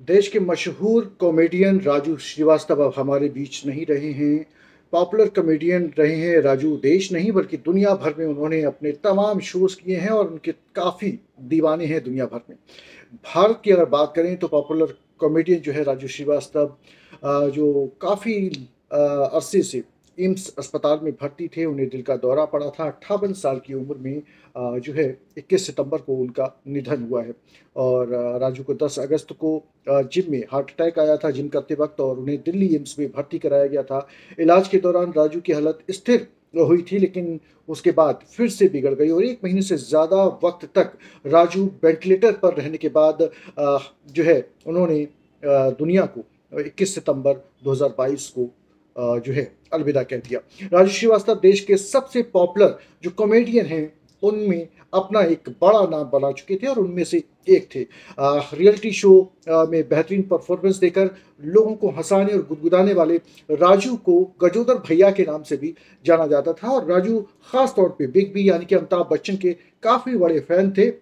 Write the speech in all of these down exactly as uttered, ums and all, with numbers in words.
देश के मशहूर कॉमेडियन राजू श्रीवास्तव अब हमारे बीच नहीं रहे हैं। पॉपुलर कॉमेडियन रहे हैं राजू, देश नहीं बल्कि दुनिया भर में उन्होंने अपने तमाम शोज़ किए हैं और उनके काफ़ी दीवाने हैं दुनिया भर में। भारत की अगर बात करें तो पॉपुलर कॉमेडियन जो है राजू श्रीवास्तव, अ, जो काफ़ी अ, अरसे से एम्स अस्पताल में भर्ती थे। उन्हें दिल का दौरा पड़ा था। अट्ठावन साल की उम्र में अ, जो है इक्कीस सितंबर को उनका निधन हुआ है। और अ, राजू को दस अगस्त को अ, जिम में हार्ट अटैक आया था जिम करते वक्त, और उन्हें दिल्ली एम्स में भर्ती कराया गया था। इलाज के दौरान राजू की हालत स्थिर हुई थी, लेकिन उसके बाद फिर से बिगड़ गई और एक महीने से ज़्यादा वक्त तक राजू वेंटिलेटर पर रहने के बाद अ, जो है उन्होंने अ, दुनिया को इक्कीस सितंबर दो हज़ार बाईस को अ, जो है अलविदा कह दिया। राजू श्रीवास्तव देश के सबसे पॉपुलर जो कॉमेडियन हैं उनमें अपना एक बड़ा नाम बना चुके थे और उनमें से एक थे। अ, रियलिटी शो अ, में बेहतरीन परफॉर्मेंस देकर लोगों को हंसाने और गुदगुदाने वाले राजू को गजोदर भैया के नाम से भी जाना जाता था। और राजू खास तौर पे बिग बी यानी कि अमिताभ बच्चन के काफ़ी बड़े फैन थे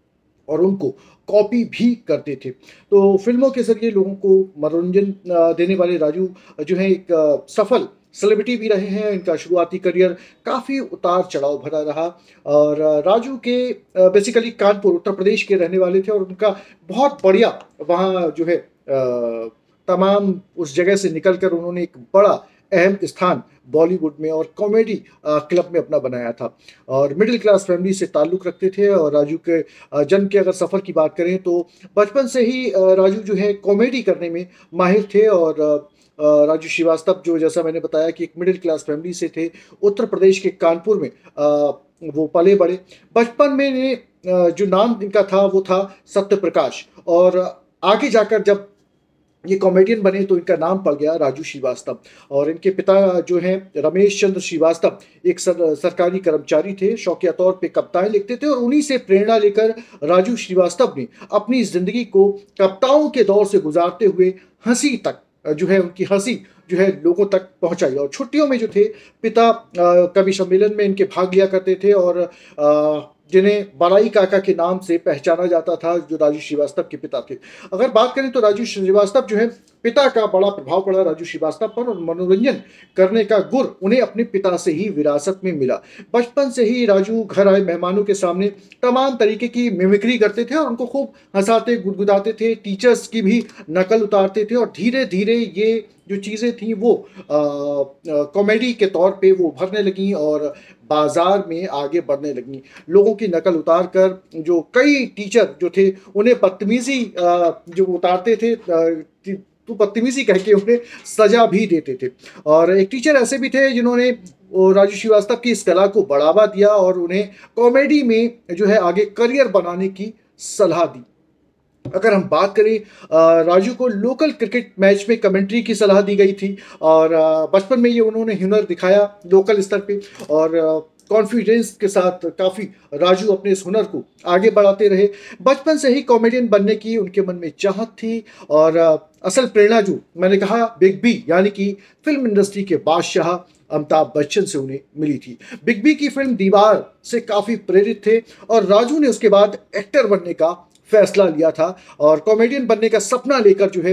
और उनको कॉपी भी करते थे। तो फ़िल्मों के ज़रिए लोगों को मनोरंजन अ, देने वाले राजू जो हैं एक अ, सफल सेलिब्रिटी भी रहे हैं। इनका शुरुआती करियर काफ़ी उतार-चढ़ाव भरा रहा। और अ, राजू के अ, बेसिकली कानपुर उत्तर प्रदेश के रहने वाले थे और उनका बहुत बढ़िया वहाँ जो है अ, तमाम उस जगह से निकल कर उन्होंने एक बड़ा अहम स्थान बॉलीवुड में और कॉमेडी अ, क्लब में अपना बनाया था। और मिडिल क्लास फैमिली से ताल्लुक़ रखते थे। और राजू के अ, जन्म के अगर सफ़र की बात करें तो बचपन से ही अ, राजू जो है कॉमेडी करने में माहिर थे। और अ, अ, राजू श्रीवास्तव जो जैसा मैंने बताया कि एक मिडिल क्लास फैमिली से थे, उत्तर प्रदेश के कानपुर में अ, वो पले-बड़े। बचपन में ने अ, जो नाम इनका था वो था सत्य प्रकाश। और आगे जाकर जब ये कॉमेडियन बने तो इनका नाम पड़ गया राजू श्रीवास्तव। और इनके पिता जो हैं रमेश चंद्र श्रीवास्तव एक सर, सरकारी कर्मचारी थे, शौकिया तौर पे कविताएं लिखते थे और उन्हीं से प्रेरणा लेकर राजू श्रीवास्तव ने अपनी जिंदगी को कविताओं के दौर से गुजारते हुए हंसी तक अ, जो है उनकी हंसी जो है लोगों तक पहुंचाई। और छुट्टियों में जो थे पिता अ, कवि सम्मेलन में इनके भाग लिया करते थे और अ, जिन्हें बड़ाई काका के नाम से पहचाना जाता था, जो राजू श्रीवास्तव के पिता थे। अगर बात करें तो राजू श्रीवास्तव जो है पिता का बड़ा प्रभाव पड़ा राजू श्रीवास्तव पर, और मनोरंजन करने का गुर उन्हें अपने पिता से ही विरासत में मिला। बचपन से ही राजू घर आए मेहमानों के सामने तमाम तरीके की मिमिक्री करते थे और उनको खूब हंसाते गुदगुदाते थे। टीचर्स की भी नकल उतारते थे और धीरे धीरे ये जो चीज़ें थी वो कॉमेडी के तौर पे वो उभरने लगी और बाजार में आगे बढ़ने लगी। लोगों की नकल उतार कर जो कई टीचर जो थे उन्हें बदतमीजी अ, जो उतारते थे, अ, तो बदतमीजी कह के उन्हें सजा भी देते थे। और एक टीचर ऐसे भी थे जिन्होंने वो राजू श्रीवास्तव की इस कला को बढ़ावा दिया और उन्हें कॉमेडी में जो है आगे करियर बनाने की सलाह दी। अगर हम बात करें अ, राजू को लोकल क्रिकेट मैच में कमेंट्री की सलाह दी गई थी। और अ, बचपन में ये उन्होंने हुनर दिखाया लोकल स्तर पे और कॉन्फिडेंस के साथ काफ़ी राजू अपने इस हुनर को आगे बढ़ाते रहे। बचपन से ही कॉमेडियन बनने की उनके मन में चाहत थी। और अ, असल प्रेरणा जो मैंने कहा बिग बी यानी कि फिल्म इंडस्ट्री के बादशाह अमिताभ बच्चन से उन्हें मिली थी। बिग बी की फिल्म दीवार से काफ़ी प्रेरित थे और राजू ने उसके बाद एक्टर बनने का फैसला लिया था और कॉमेडियन बनने का सपना लेकर जो है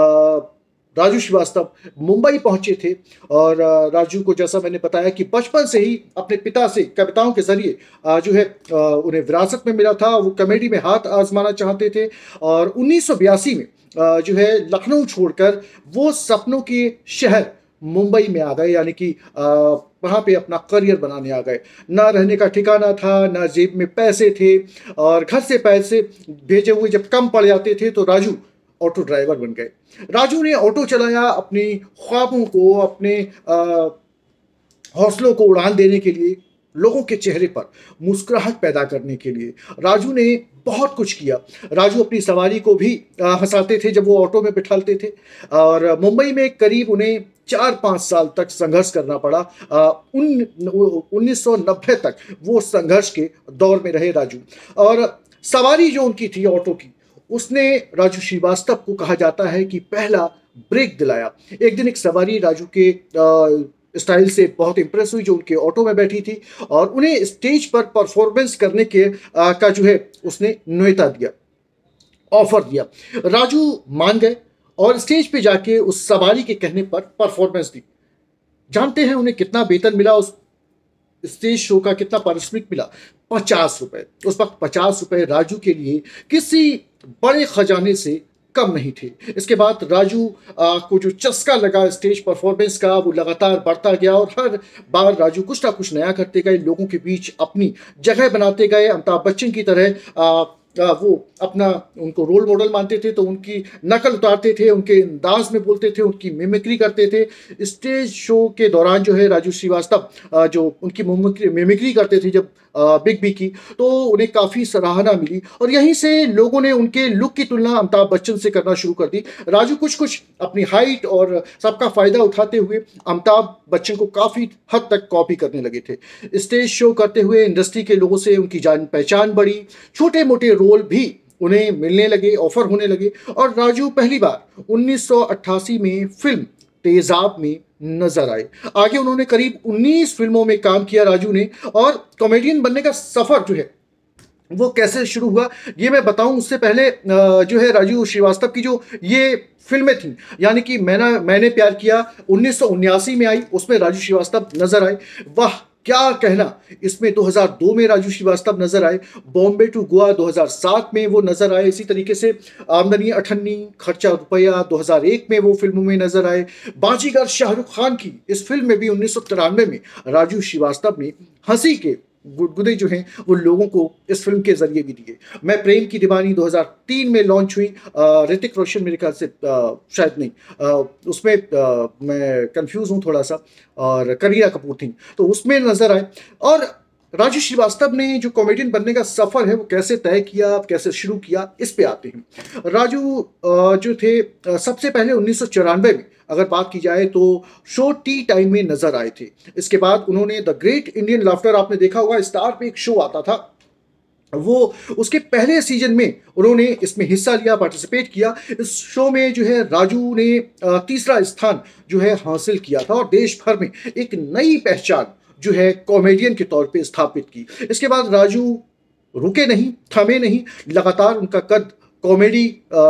अ, राजू श्रीवास्तव मुंबई पहुंचे थे। और अ, राजू को जैसा मैंने बताया कि बचपन से ही अपने पिता से कविताओं के जरिए अ, जो है अ, उन्हें विरासत में मिला था। वो कॉमेडी में हाथ आजमाना चाहते थे और उन्नीस सौ बयासी में अ, जो है लखनऊ छोड़कर वो सपनों के शहर मुंबई में आ गए, यानी कि अ, वहाँ पे अपना करियर बनाने आ गए। ना रहने का ठिकाना था, ना जेब में पैसे थे और घर से पैसे भेजे हुए जब कम पड़ जाते थे तो राजू ऑटो ड्राइवर बन गए। राजू ने ऑटो चलाया अपनी ख्वाबों को, अपने अ, हौसलों को उड़ान देने के लिए, लोगों के चेहरे पर मुस्कुराहट पैदा करने के लिए। राजू ने बहुत कुछ किया। राजू अपनी सवारी को भी अ, हंसाते थे जब वो ऑटो में बिठाते थे। और मुंबई में करीब उन्हें चार पाँच साल तक संघर्ष करना पड़ा। अ, उन उन्नीस सौ नब्बे तक वो संघर्ष के दौर में रहे राजू। और सवारी जो उनकी थी ऑटो की, उसने राजू श्रीवास्तव को कहा जाता है कि पहला ब्रेक दिलाया। एक दिन एक सवारी राजू के अ, स्टाइल से बहुत इंप्रेस हुई जो उनके ऑटो में बैठी थी और उन्हें स्टेज पर परफॉर्मेंस करने के आ, का जो है उसने न्योता दिया। ऑफर दिया। राजू मान गए और स्टेज पे जाके उस सवारी के कहने पर परफॉर्मेंस दी। जानते हैं उन्हें कितना वेतन मिला? उस स्टेज शो का कितना पारिश्रमिक मिला? पचास रुपए। उस वक्त पचास रुपए राजू के लिए किसी बड़े खजाने से कम नहीं थे। इसके बाद राजू आ, को जो चस्का लगा स्टेज परफॉर्मेंस का, वो लगातार बढ़ता गया और हर बार राजू कुछ ना कुछ नया करते गए, लोगों के बीच अपनी जगह बनाते गए। अमिताभ बच्चन की तरह आ, आ, वो अपना उनको रोल मॉडल मानते थे, तो उनकी नकल उतारते थे, उनके अंदाज में बोलते थे, उनकी मिमिक्री करते थे। स्टेज शो के दौरान जो है राजू श्रीवास्तव आ, जो उनकी मिमिक्री मिमिक्री करते थे जब बिग बी की, तो उन्हें काफ़ी सराहना मिली और यहीं से लोगों ने उनके लुक की तुलना अमिताभ बच्चन से करना शुरू कर दी। राजू कुछ कुछ अपनी हाइट और सबका फायदा उठाते हुए अमिताभ बच्चन को काफ़ी हद तक कॉपी करने लगे थे। स्टेज शो करते हुए इंडस्ट्री के लोगों से उनकी जान पहचान बढ़ी, छोटे मोटे रोल भी उन्हें मिलने लगे, ऑफर होने लगे और राजू पहली बार उन्नीस सौ अट्ठासी में फिल्म तेजाब में नजर आए। आगे उन्होंने करीब उन्नीस फिल्मों में काम किया राजू ने। और कॉमेडियन बनने का सफर जो है वो कैसे शुरू हुआ ये मैं बताऊं उससे पहले जो है राजू श्रीवास्तव की जो ये फिल्में थी, यानी कि मैंने मैंने प्यार किया उन्नीस सौ उन्यासी में आई, उसमें राजू श्रीवास्तव नजर आए। वाह क्या कहना, इसमें दो हज़ार दो में राजू श्रीवास्तव नजर आए। बॉम्बे टू गोवा दो हज़ार सात में वो नजर आए। इसी तरीके से आमदनी अठन्नी खर्चा रुपया दो हज़ार एक में वो फिल्मों में नजर आए। बाजीगर शाहरुख खान की इस फिल्म में भी उन्नीस सौ तिरानवे में राजू श्रीवास्तव ने हंसी के गुदगुदे जो हैं वो लोगों को इस फिल्म के जरिए भी दिए। मैं प्रेम की दीवानी दो हज़ार तीन में लॉन्च हुई, ऋतिक रोशन मेरे ख्याल से आ, शायद नहीं, आ, उसमें आ, मैं कंफ्यूज हूँ थोड़ा सा, और करीना कपूर थी, तो उसमें नजर आए। और राजू श्रीवास्तव ने जो कॉमेडियन बनने का सफर है वो कैसे तय किया, कैसे शुरू किया, इस पे आते हैं। राजू जो थे सबसे पहले उन्नीस सौ चौरानवे में अगर बात की जाए तो शो टी टाइम में नजर आए थे। इसके बाद उन्होंने द ग्रेट इंडियन लाफ्टर, आपने देखा होगा स्टार पे एक शो आता था, वो उसके पहले सीजन में उन्होंने इसमें हिस्सा लिया, पार्टिसिपेट किया। इस शो में जो है राजू ने तीसरा स्थान जो है हासिल किया था और देश भर में एक नई पहचान जो है कॉमेडियन के तौर पे स्थापित की। इसके बाद राजू रुके नहीं, थमे नहीं, लगातार उनका कद कॉमेडी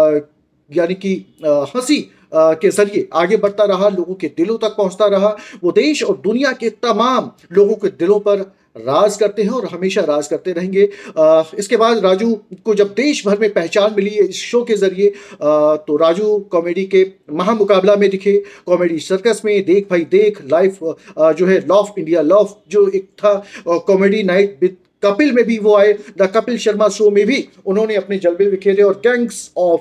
यानी कि हंसी के जरिए आगे बढ़ता रहा, लोगों के दिलों तक पहुंचता रहा। वो देश और दुनिया के तमाम लोगों के दिलों पर राज करते हैं और हमेशा राज करते रहेंगे। इसके बाद राजू को जब देश भर में पहचान मिली इस शो के जरिए, तो राजू कॉमेडी के महामुकाबला में दिखे, कॉमेडी सर्कस में, देख भाई देख, लाइफ जो है लव इंडिया लव जो एक था, कॉमेडी नाइट विद कपिल में भी वो आए, द कपिल शर्मा शो में भी उन्होंने अपने जलवे बिखेरे और गैंग्स ऑफ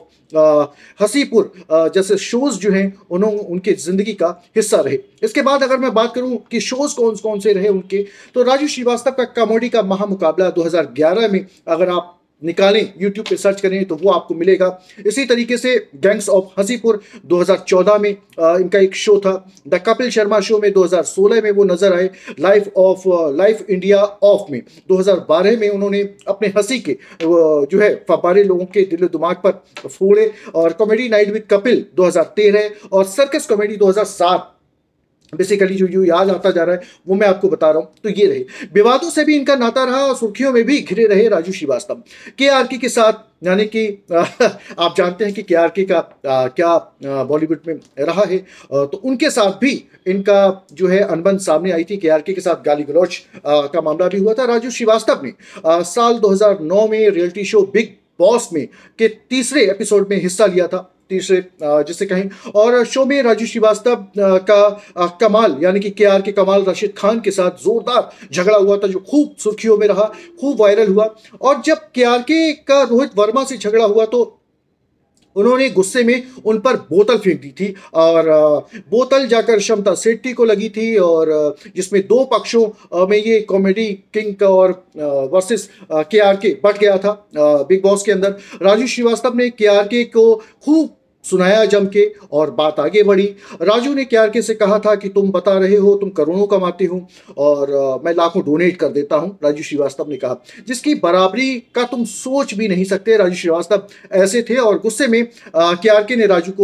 हसीपुर जैसे शोज जो हैं उन्होंने उनके जिंदगी का हिस्सा रहे। इसके बाद अगर मैं बात करूं कि शोज कौन कौन से रहे उनके, तो राजू श्रीवास्तव का कॉमेडी का महामुकाबला दो हज़ार ग्यारह में अगर आप निकालें, यूट्यूब पे सर्च करें तो वो आपको मिलेगा। इसी तरीके से गैंग्स ऑफ हसीपुर दो हज़ार चौदह में आ, इनका एक शो था। द कपिल शर्मा शो में दो हज़ार सोलह में वो नजर आए। Life of life India of में दो हज़ार बारह में उन्होंने अपने हंसी के जो है फव्वारे लोगों के दिलो दिमाग पर फोड़े। और कॉमेडी नाइट विद कपिल दो हज़ार तेरह और सर्कस कॉमेडी दो हज़ार सात, बेसिकली जो जो याद आता जा रहा है वो मैं आपको बता रहा हूं। तो ये रहे, विवादों से भी इनका नाता रहा और सुर्खियों में भी घिरे रहे राजू श्रीवास्तव। के आर के के साथ, यानी कि आप जानते हैं कि के आर के का आ, क्या बॉलीवुड में रहा है, आ, तो उनके साथ भी इनका जो है अनबन सामने आई थी। के आर के के साथ गाली गलौज का मामला भी हुआ था। राजू श्रीवास्तव ने आ, साल दो हज़ार नौ में रियलिटी शो बिग बॉस में के तीसरे एपिसोड में हिस्सा लिया था, तीसरे जिसे कहें, और शो में राजू श्रीवास्तव का कमाल यानी कि के आर के कमाल राशिद खान के साथ जोरदार झगड़ा हुआ था जो खूब सुर्खियों में रहा, खूब वायरल हुआ। और जब के आर के का रोहित वर्मा से झगड़ा हुआ तो उन्होंने गुस्से में उन पर बोतल फेंक दी थी और बोतल जाकर शमता सेट्टी को लगी थी, और जिसमें दो पक्षों में ये कॉमेडी किंग का और वर्सेस के आर के बढ़ गया था बिग बॉस के अंदर। राजू श्रीवास्तव ने के आर के को खूब सुनाया जम के और बात आगे बढ़ी। राजू ने के आर के से कहा था कि तुम बता रहे हो तुम करोड़ों कमाते हो और आ, मैं लाखों डोनेट कर देता हूं, राजू श्रीवास्तव ने कहा, जिसकी बराबरी का तुम सोच भी नहीं सकते। राजू श्रीवास्तव ऐसे थे और गुस्से में के आर के ने राजू को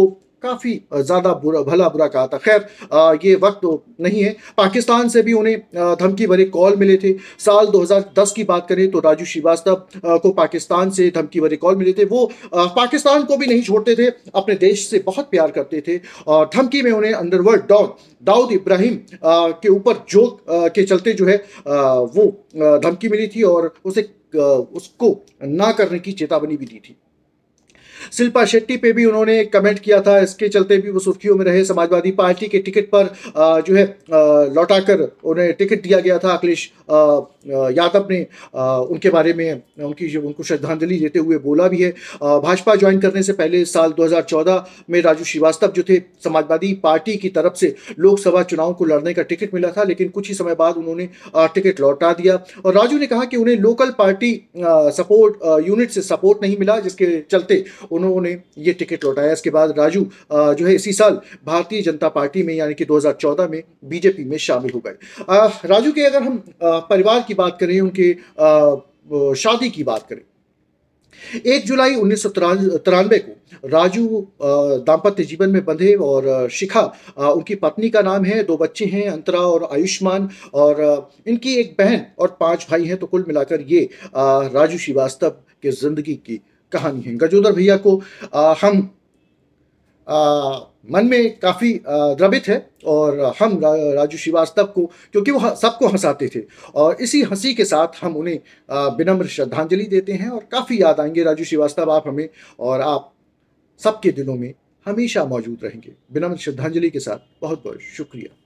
काफ़ी ज़्यादा बुरा भला बुरा कहा था। खैर अ, ये वक्त तो नहीं है। पाकिस्तान से भी उन्हें अ, धमकी भरे कॉल मिले थे। साल दो हज़ार दस की बात करें तो राजू श्रीवास्तव अ, को पाकिस्तान से धमकी भरे कॉल मिले थे। वो अ, पाकिस्तान को भी नहीं छोड़ते थे, अपने देश से बहुत प्यार करते थे और धमकी में उन्हें अंडरवर्ल्ड डॉन दाऊद इब्राहिम अ, के ऊपर जोक अ, के चलते जो है अ, वो अ, धमकी मिली थी और उसे अ, उसको ना करने की चेतावनी भी दी थी। शिल्पा शेट्टी पे भी उन्होंने कमेंट किया था, इसके चलते भी वो सुर्खियों में रहे। समाजवादी पार्टी के टिकट पर अ, जो है अ, लौटाकर उन्हें टिकट दिया गया था। अखिलेश अ, अ, यादव ने अ, उनके बारे में उनकी जो उनको श्रद्धांजलि देते हुए बोला भी है। अ, भाजपा ज्वाइन करने से पहले साल दो हज़ार चौदह में राजू श्रीवास्तव जो थे, समाजवादी पार्टी की तरफ से लोकसभा चुनाव को लड़ने का टिकट मिला था, लेकिन कुछ ही समय बाद उन्होंने अ, टिकट लौटा दिया और राजू ने कहा कि उन्हें लोकल पार्टी अ, सपोर्ट अ, यूनिट से सपोर्ट नहीं मिला, जिसके चलते उन्होंने ये टिकट लौटाया। इसके बाद राजू अ, जो है इसी साल भारतीय जनता पार्टी में यानी कि दो हज़ार चौदह में बीजेपी में शामिल हो गए। अ, राजू के अगर हम अ, परिवार की बात करें, उनके अ, अ, शादी की बात करें, एक जुलाई उन्नीस सौ तिरानवे को राजू अ, दाम्पत्य जीवन में बंधे और अ, शिखा अ, उनकी पत्नी का नाम है। दो बच्चे हैं, अंतरा और आयुष्मान, और अ, इनकी एक बहन और पांच भाई हैं। तो कुल मिलाकर ये अ, राजू श्रीवास्तव के जिंदगी की कहानी है। गजोदर भैया को अ, हम अ, मन में काफ़ी अ, द्रवित है और हम रा, राजू श्रीवास्तव को, क्योंकि वो ह- सबको हंसाते थे और इसी हंसी के साथ हम उन्हें अ, विनम्र श्रद्धांजलि देते हैं और काफ़ी याद आएंगे। राजू श्रीवास्तव, आप हमें और आप सबके दिलों में हमेशा मौजूद रहेंगे। विनम्र श्रद्धांजलि के साथ बहुत बहुत शुक्रिया।